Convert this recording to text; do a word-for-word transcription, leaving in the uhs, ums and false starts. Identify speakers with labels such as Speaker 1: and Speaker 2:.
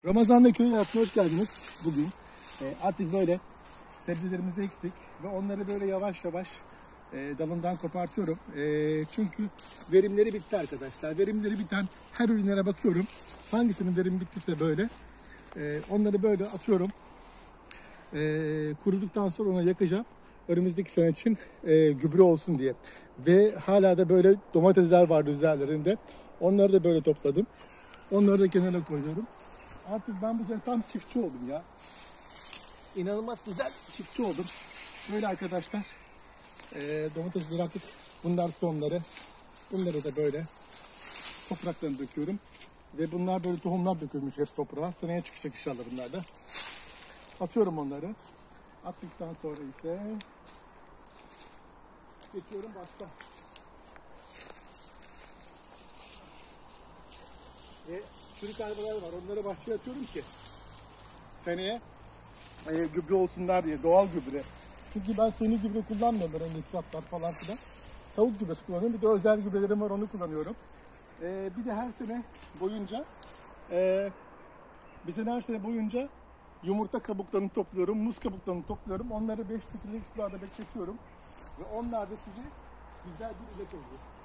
Speaker 1: Ramazan'da köy hayatına hoş geldiniz. Bugün e, artık böyle sebzelerimizi ektik ve onları böyle yavaş yavaş e, dalından kopartıyorum. E, çünkü verimleri bitti arkadaşlar. Verimleri biten her ürünlere bakıyorum. Hangisinin verimi bittiyse böyle e, onları böyle atıyorum. E, kuruduktan sonra onu yakacağım. Önümüzdeki sene için e, gübre olsun diye. Ve hala da böyle domatesler vardı üzerlerinde. Onları da böyle topladım. Onları da kenara koyuyorum. Artık ben bu sene tam çiftçi oldum ya. İnanılmaz güzel çiftçi oldum. Böyle arkadaşlar. E, domates bıraktık. Bunlar sonları. Bunları da böyle topraklarına döküyorum. Ve bunlar böyle tohumlar dökülmüş hep toprağa. Seneye çıkacak inşallah bunlar da. Atıyorum onları. Attıktan sonra ise geçiyorum başka. Ve çürük arbalar var. Onları bahçeye atıyorum ki seneye e, gübre olsunlar diye. Doğal gübre. Çünkü ben suni gübre kullanmıyorum. Böyle nitratlar falan filan. Tavuk gübresi kullanıyorum. Bir de özel gübrelerim var. Onu kullanıyorum. E, bir de her sene boyunca e, bir sene her sene boyunca yumurta kabuklarını topluyorum. Muz kabuklarını topluyorum. Onları beş litrelik sularda bekletiyorum. Ve onlar da size güzel bir ilaç oluyor.